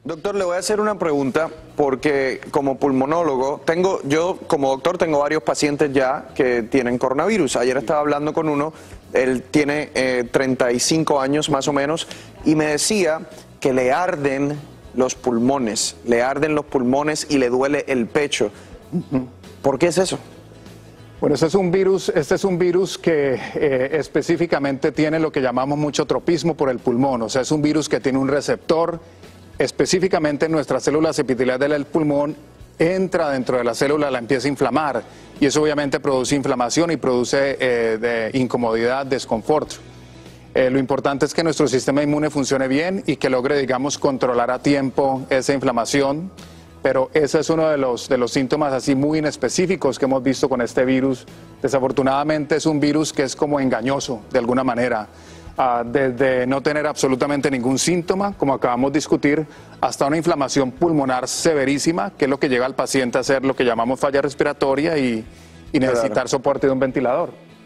Doctor, le voy a hacer una pregunta porque como pulmonólogo, yo como doctor tengo varios pacientes ya que tienen coronavirus. Ayer estaba hablando con uno, él tiene 35 años más o menos y me decía que le arden los pulmones y le duele el pecho. ¿Por qué es eso? Bueno, este es un virus que específicamente tiene lo que llamamos mucho tropismo por el pulmón. O sea, es un virus que tiene un receptor específicamente en nuestras células epiteliales del pulmón, entra dentro de la célula, la empieza a inflamar y eso obviamente produce inflamación y produce incomodidad, desconfort. Lo importante es que nuestro sistema inmune funcione bien y que logre, digamos, controlar a tiempo esa inflamación. Pero ese es uno de los síntomas así muy inespecíficos que hemos visto con este virus. Desafortunadamente es un virus que es como engañoso de alguna manera, desde no tener absolutamente ningún síntoma, como acabamos de discutir, hasta una inflamación pulmonar severísima, que es lo que lleva al paciente a hacer lo que llamamos falla respiratoria y necesitar soporte de un ventilador.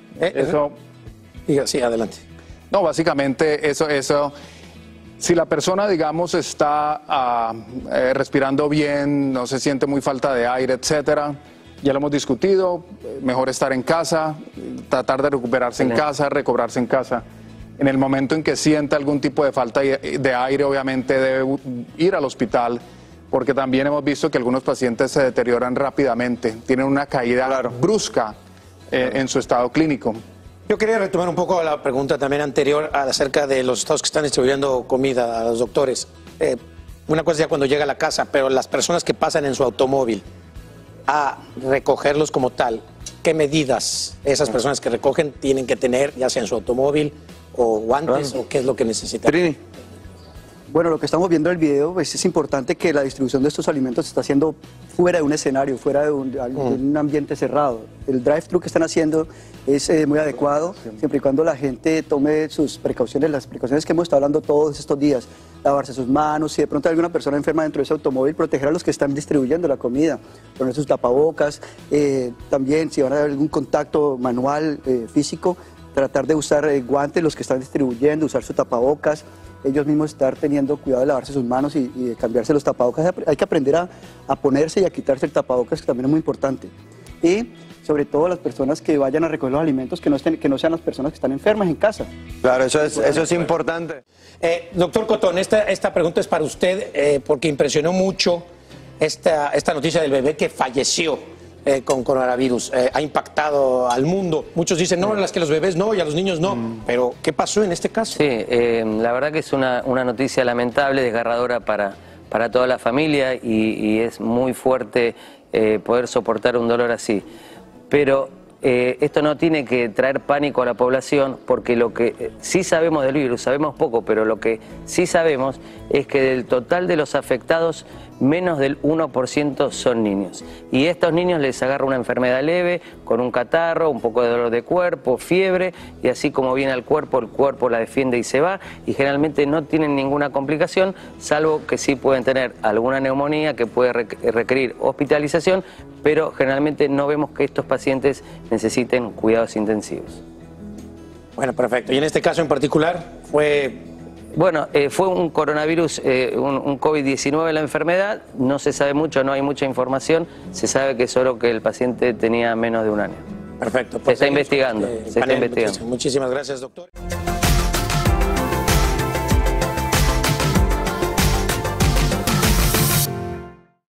Sí, adelante. No, básicamente eso. Si la persona, digamos, está respirando bien, no se siente muy falta de aire, etcétera, ya lo hemos discutido, mejor estar en casa, tratar de recuperarse en casa, recobrarse en casa. En el momento en que sienta algún tipo de falta de aire, obviamente debe ir al hospital, porque también hemos visto que algunos pacientes se deterioran rápidamente, tienen una caída brusca en su estado clínico. Yo quería retomar un poco la pregunta también anterior acerca de los estados que están distribuyendo comida a los doctores. Una cosa es ya cuando llega a la casa, pero las personas que pasan en su automóvil a recogerlos como tal, ¿qué medidas esas personas que recogen tienen que tener, ya sea en su automóvil o guantes, o qué es lo que necesitan? Trini. Bueno, lo que estamos viendo en el video, pues es importante que la distribución de estos alimentos se está haciendo fuera de un escenario, fuera de un ambiente cerrado. El drive-thru que están haciendo es muy adecuado, siempre y cuando la gente tome sus precauciones, las precauciones que hemos estado hablando todos estos días, lavarse sus manos, si de pronto hay alguna persona enferma dentro de ese automóvil, proteger a los que están distribuyendo la comida, poner sus tapabocas, también si van a haber algún contacto manual, físico, tratar de usar guantes los que están distribuyendo, usar sus tapabocas, ellos mismos estar teniendo cuidado de lavarse sus manos y de cambiarse los tapabocas. Hay que aprender a ponerse y a quitarse el tapabocas, que también es muy importante. Y sobre todo las personas que vayan a recoger los alimentos, que no sean las personas que están enfermas en casa. Claro, eso es importante. Doctor Cotón, esta pregunta es para usted, porque impresionó mucho esta noticia del bebé que falleció con coronavirus. Ha impactado al mundo. Muchos dicen, no, es que los bebés no y a los niños no. Pero, ¿qué pasó en este caso? Sí, la verdad que es una noticia lamentable, desgarradora para toda la familia y es muy fuerte poder soportar un dolor así. Pero esto no tiene que traer pánico a la población, porque lo que sí sabemos del virus, sabemos poco, pero lo que sí sabemos es que del total de los afectados, menos del 1% son niños. Y a estos niños les agarra una enfermedad leve, con un catarro, un poco de dolor de cuerpo, fiebre, y así como viene al cuerpo, el cuerpo la defiende y se va, y generalmente no tienen ninguna complicación, salvo que sí pueden tener alguna neumonía que puede requerir hospitalización, pero generalmente no vemos que estos pacientes necesiten cuidados intensivos. Bueno, perfecto. Y en este caso en particular fue... Bueno, fue un coronavirus, un COVID-19 la enfermedad, no se sabe mucho, no hay mucha información, se sabe que solo que el paciente tenía menos de un año. Perfecto. Se está investigando, Muchísimas gracias, doctor.